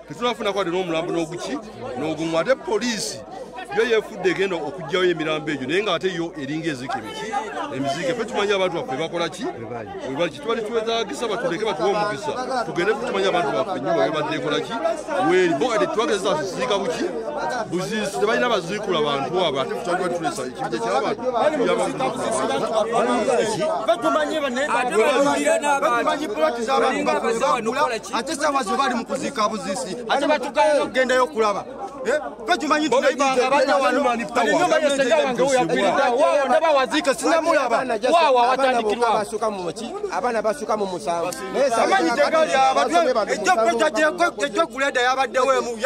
tetunafuna kwade n'omulambo n'oguki n'ogumu ate poliisi yo yefudde egenda okugyayo emirambo egyo naye ng'ate yo eringa ezika emizike fe tumanyi abantu baffe bakola ki webaki tubali twetaagisa batuleke batuwe omukisa tugende tumanyi abantu baffe nyuma webadde ekola ki weeri bo kati twagezesa tusiika buki buziisi tebalina baziikula bantu abo ate tutandika tulesa ekibija ky'abantu ate saawa zo bali mu kuziika buziisi ate batugayo okugendayo okulaba fetumanyi tunaibanga bajja wano enyumba yesajja wange oyakwirida waawo ndaba waziika sinamulaba waawo awatandikirwa abaana basuka mu musanvu amanyi tegali ejjokuleda yabaddewo emu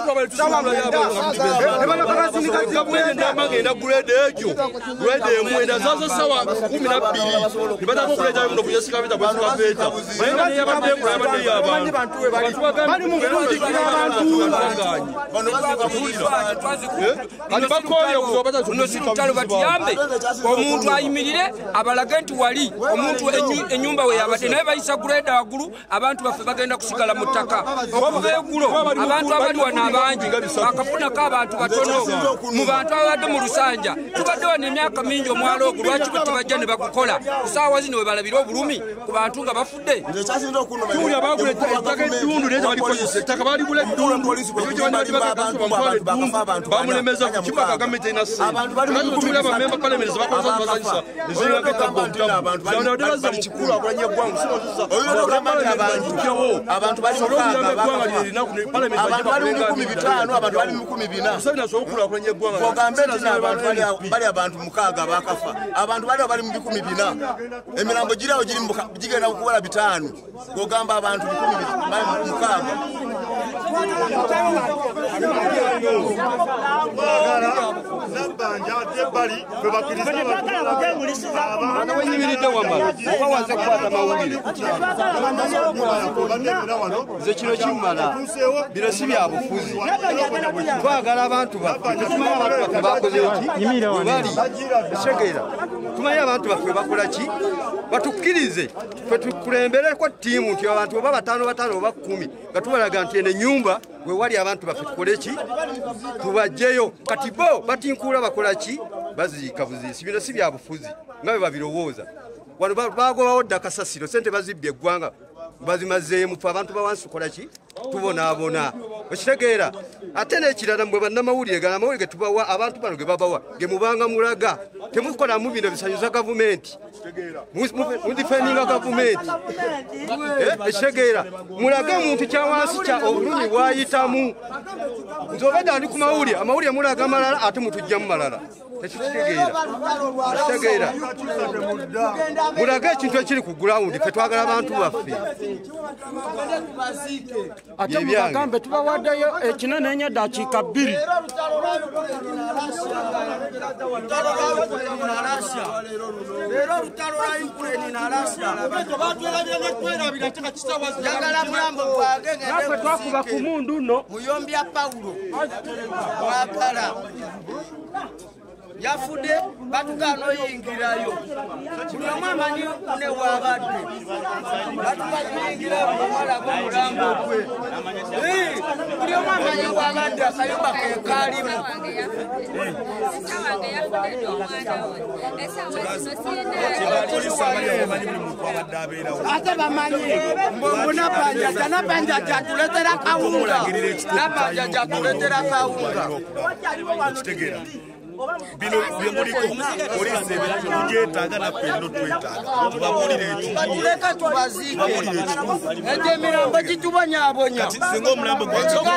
yazesawamagenda guleda egyo guleda emwenda zazo sawa 12 nibataka okuleetayo muno buyesika bita bwesika beeta nayenga neyabadde yabadde yabantu bali mu kuzikira abantu batiyambe omuntu ayimirire abalage nti wali omuntu enyumba we yabadde naye bayisa guleda waggulu abantu baffe bagenda kusigala mu ttaka okuva eggulo abantu abali wano abangi bakafunako abantu batono mu bantu abadde mu lusanja tubadde wano emyaka mingi omwalo ogwo lwaki bwe tebajja ne bagukola kusaawa zino we balabira obulumi ku bantu nga bafudde tuwulira bagula ettaka eddundu naye tebalikozesa ettaka baligula eddundu bamulemeza kukipaka gavumenti erina sentutubira bamemba palamenti zebakozesa zibazanyisa eziragetabonaddala mukikulakulanya eggwanga okukulakulanya bali abantu mukaaga bakafa abantu bali bali mu 400 emirambo girawo gigenda okuwala 5 gogamba abantu 600 wenyimiridde wamala oba waze kukwata mawulire nze kino kimmala bino si bya bufuzi twagala abantu baffe tumanyi abantu baffe bakoze ki webali esegeera tumanyi abantu baffe bakola ki batukkirize ffe tukulembereko ttiimu nti abantu oba 5 oba 10 nga tubalaga nti eno ennyumba we wali abantu baffe tukole ki tubajjeyo kati bo batinkuula bakola ki baziika buziisi bino si bya bufuzi nga bwe babirowooza wano bagobawo dda kasasiro sente bazibbye eggwanga bazimazeemu fe abantu bawansi tukola ki tubonaabona okitegeera ate n'ekirala mbwe bannamawulire gala amawulire ge tubawa abantu bano ge babawa ge mubanga mulaga temukolamu bino bisanyuza gavumenti mudifendinga gavumenti ekitegeera mulage omuntu kyawansi kya obulumi bwayitamu nze obedda ndi ku mawulire amawulire mulaga malala ate mutujjamu malala tekitegeera mulage ekintu ekiri ku gulawundi fe twagala abantu baffe ate mubagambe tubawaddeyo ekinenenya dakiika 2 naffe twakuba ku mundu nno muyombya Pawulo wakala yafude batukano yingirayo buli omu amanyi ne wabadde batukayingira omwala g'omulambo gwe buli omu amanyi wabadde akayumba kekalimu ate bamanyi mbonapanja napanja jatuletera kawunga napanja jatuletera kawunga bino byemuliko polisi ebyetaaga nappendo twetaaga tubamulire ekituleka tubaziike ete emirambo gitubonyabonya singa omulambo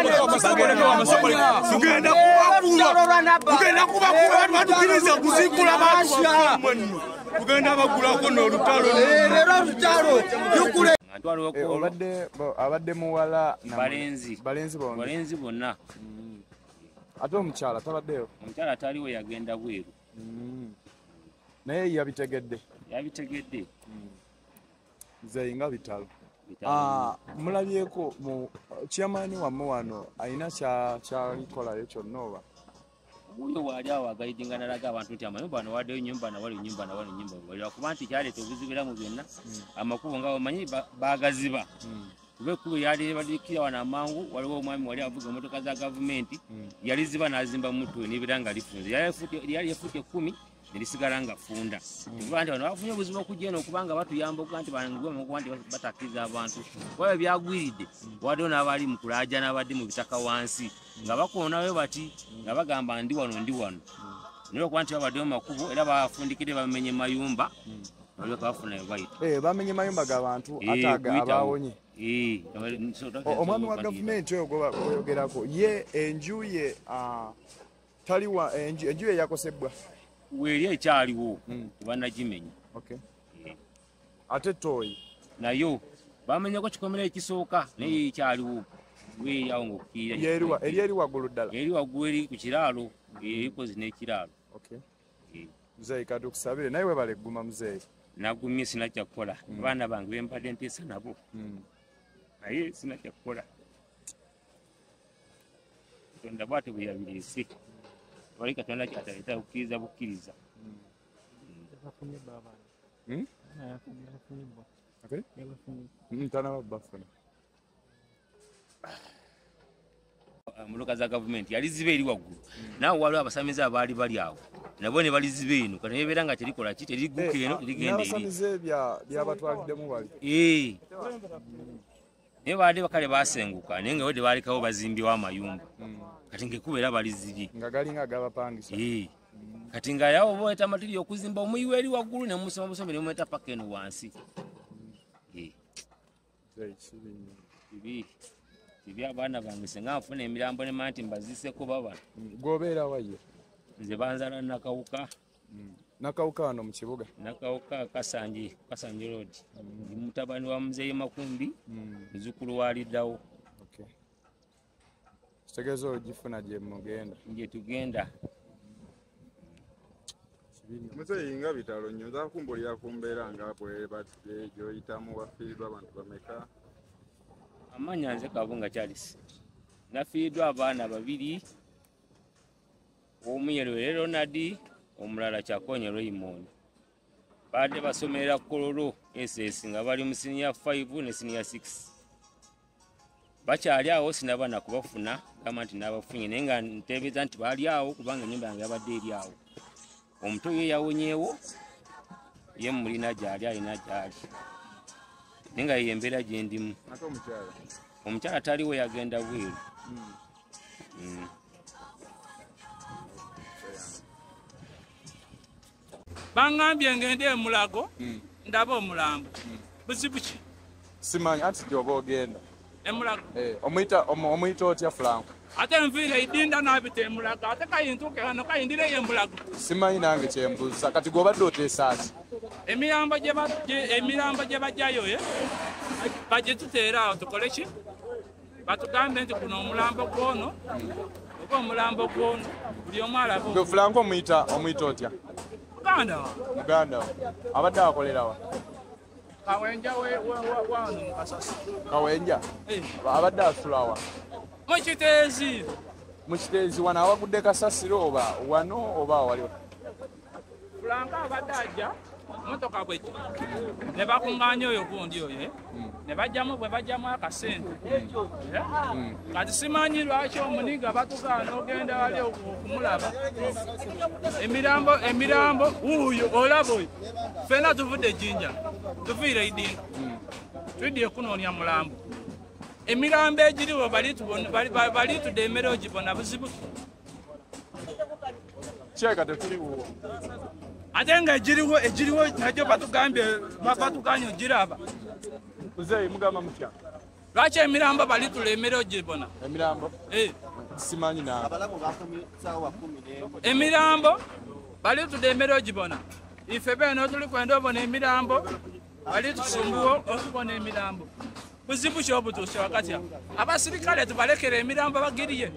tugenda kubakula batukiriza kuziikula bantu tugenda bagulako n'olutalo leero olutalo yukule abadde muwala balenzi bonna ate omukyala tabaddeyo omukyala ataliwo yagenda bweru naye yabitegedde nze nga bitalo mulabyeko mu chairman wammwe wano alina kyalikolayo kyonna oba oyo waali awo agayidinga nalaga abantu nti amayumba ano waddeyo nyumba nawali nyumba kuba nti kyaleeta obuzibiramu byonna amakubo nga bamanyi bagaziba kubekulu yali badikira wana mangu waliwo omwami wali avuga motoka za government yali ziba nazimba mutu nibiranga lifunze yali yafuke 10 nilisigala nga funda abantu bano bafunye obuzibu okujja okubanga batuyamba okuganti bangwe mu kubanti batakiza abantu waba byagwiridde wadde n'abali mu kulaja n'abadde mu bitaka wansi nga bakoonayo bati nga bagamba ndi wano niyo kwanti babadde mu makubo era bafundikire bamenye mayumba bali bafuna bayita bamenye mayumba g'abantu ataga abawonye omwami wa gavumenti oyo gwoyogerako ye enju ye taliwa enju ye yakosebwa weri ekyaliwo banagimenya ate toyi nayo bamenyako kikomera ekisooka naye ekyaliwo weri awo ngaokukiira eri waggulu ddala eri waggulu eri ku kiraalo erikozi n'ekiraalo muzeeyi kati okusabire naye webale egguma muzeeyi nagumye sinakyakukola abaana bange bempadde nteesa nabo naye sinakyakukola katonda bwate bwe yabireese wali katonda kyataleeta kukkiriza bukkiriza tanababafuna muloka za gavumenti yali ziba eri waggulu naawe waliwo abasamize abaali bali awo nabo ne bali ziba eno kati nebeera nga terikola ki teriguka eno terigenda eribasamize byabatwaliddemu bali naye baadde bakale basenguka naye nga wedde baalekawo bazimbyewo amayumba kati ngekuba era bali zibi nga galinga agabapangisa kati nga yawo boeta matiri okuzimba omuyiwa eri waggulu ne musoma busombe ne mweta paka eno wansi ibi abaana bange senga nfuna emirambo ne manti mbaziseko baba gobeera waye nze banzala nakawuka wano mu kibuga nakawuka Kasanje road ndi mutabani wa Muzeeyi Makumbi muzukulu waliddawo kitegeeza ogifuna gye mugenda gye tugenda Muzeeyi nga bitalo nnyo nza kumbulira ku mbeera nga bwe gy'oyitamu wafiiddwa abantu bameka amanya nze Kabunga Charles nafiiddwa abaana 2 omu Yerwere Ronald omulala Kyakonye Raymond baadde basomera Kololo SS nga bali mu senior 5 ne senior 6 bakyali awo sinaba na kubafuna kama nti nabafunye naye nga ntebeeza nti baali awo kubanga ennyumba yange yabadde eri awo omuto ye yawonyeewo ye mulina gyali alina gyali naye nga ye embeera gye ndimu omukyala taliwo yagenda bweru bangambye ngende emulago ndaba omulambo buzibu ki simanyi anti gyoba ogenda emulago omuyita otya Franco ate nviire idinda nabita emulago ate kayintuke hano kayindireyo emulago simanyi nange kyembuuza kati gwobadde oteesa ati emirambo gye bajjayo bagituteera awo tukole ki batugambe nti kuno omulambo gwono oba omulambo gwono buli omu alaba Franco omuyita otya muganda wo abadde akolerawa Kawenja wano mu Kasasi Kawenja abadde asulawa mukiteezi wano awagudde Kasasiro oba wano oba waliwo Franco abadde ajja motoka bweti ne bakuŋŋaanya oyo gundi oyo ne bajjamu akasente kati simanyi lwaki omuniga batugaana ogenda wali okumulaba emirambo uyo olaba oyo fena tuvudde Jinja tufiire idinga tudde kunoonya mulambo emirambo egiriwo bali tudde emmere ogibona buzibu kyeka tetuliwo ate nga egiriwo najjo batugambye ogiraba Muzeeyi mugamba mutya lwaki emirambo bali tulemmere ogibona emirambo simanyi nange emirambo bali tudde emmere ogibona ife beno tuli kwenda obona emirambo bali tusumbuwo okubona emirambo buzibu ki obutuuse wakati awo abasirikale tubalekera emirambo bagiriye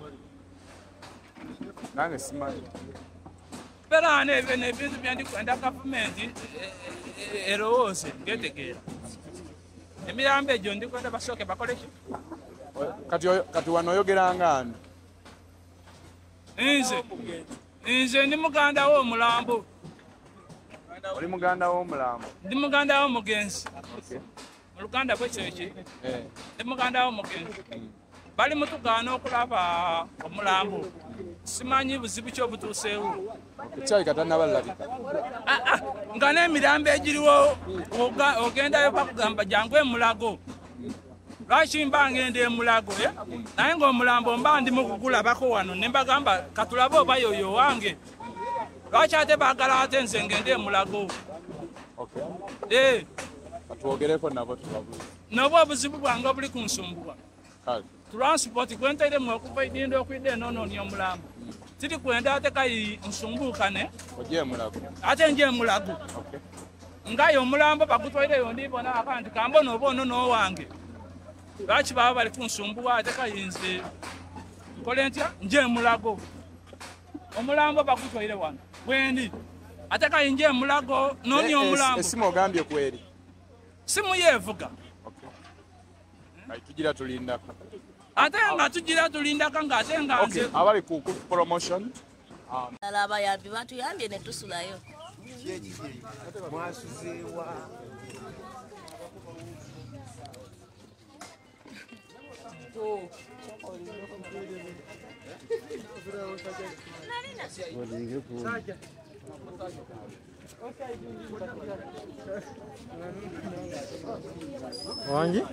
nange simanyi Perane ebintu byandikwenda gavumenti erowooze ngetegeera emirambo egyo ndikwenda basooke bakole ki kati wano oyogeranga ani nze ndi muganda w'omulambo oli muganda w'omulambo ndi muganda w'omugenzi Luganda bwekyo ne muganda wo mugenzi bali mutugaana okulaba omulambo simanyi buzibu ki obutuuseewo Kyali katana balabika. Nga n'emirambo egiriwo ogendayo bakugamba jangu emulago lwaki mba ngenda emulago naye ng'omulambo mba ndi mu kugulabako wano ne mbagamba katulabe oba yoyo wange lwaki ate baagala ate nze ngende emulago Katuwogereko nabo tubabuuza. Noba obuzibu bwange obuli kunsumbuwa transport kwentairemu okuva idinda okwidda enoonoonyo omulambo tiri kwenda ate kayi nsumbukane ate nje emulago ngaye omulambo bagutwaireyo ndibona akanti kambona oba ono n'owange lwaki baba bali kunsumbuwa ate kayi nze nkole ntya nje emulago omulambo bagutwaire wano bwendi ate kayi nje emulago noonyo omulambo esimu ogambye kweri simu yeevuga tugira tulindako ate nga tugira tulindako ng'ate nga nze abali ku promotion abayambi batuyambye ne tusulayo mwasuzeewa wangi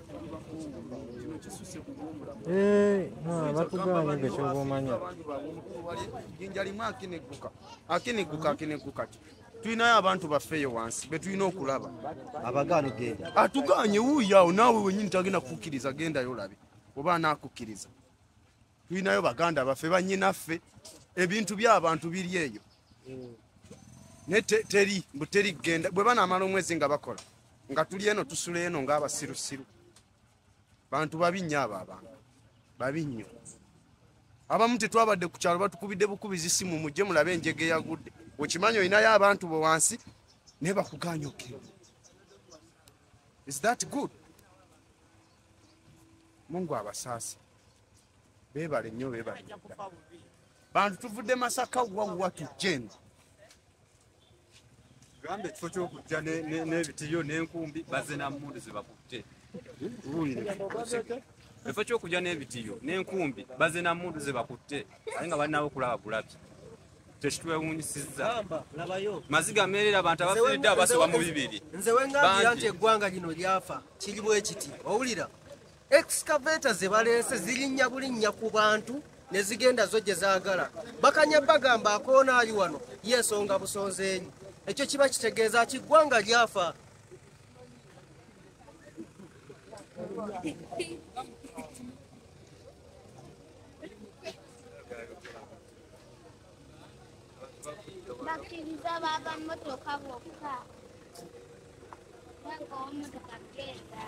batuganye nga kyobomanya jinja limu akinegguka tulinayo abantu baffeeyo wansi betulina okulaba abagaano genda atuganye wuuyaawo naawe wenyini tagenda kukkiriza gendayo olabe oba anaakukkiriza tulinayo baganda baffe bannyinaffe ebintu by'abantu biri eyo ne teri genda bwe banaamala omwezi nga bakola nga tuli eno tusula eno ng'abasirusiru bantu babi nnyo abo abantu babi nnyo abamu tetwabadde ku kyalo batukubidde bukubizi simu mujje mulabe enjege yagudde okimanyi olinayo abantu bo wansi naye bakuganya okiro is that good mungu abasaasi beebale nnyo beebale bantu tuvudde Masaka wawuwa tujjeno gambe ekifo ky'okujja n'ebitiyo n'enkumbi bazze nammundu ze bakutte ekifo ky'okujja n'ebitiyo n'enkumbi bazze nammundu ze bakutte aye nga balinawo okulaba bulabi tekitwewuunyisizza maziga meerera abantu abafiiridde abasoba mu 2 nze wengambira nti eggwanga lino lyafa kiri bwe kiti owulira excavator ze baleese zirinnya bulinnya ku bantu ne zigenda zo gye zaagala bakanya bagamba akoona ali wano yeesonga busonzeenyi ekyo kiba kitegeeza kiggwanga lyafa bakkiriza b'abamotoka bokka omumotoka genda